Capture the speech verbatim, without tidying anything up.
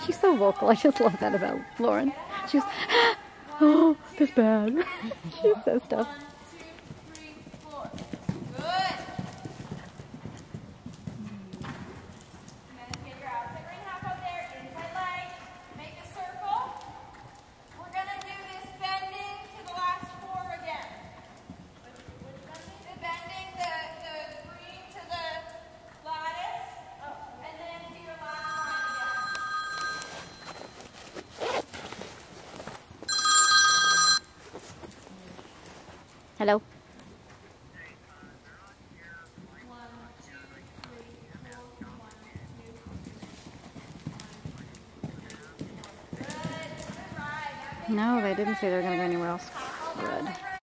She's so vocal. I just love that about Lauren. She's, oh, that's bad. She says stuff. Hello? No, they didn't say they were going to go anywhere else. Good.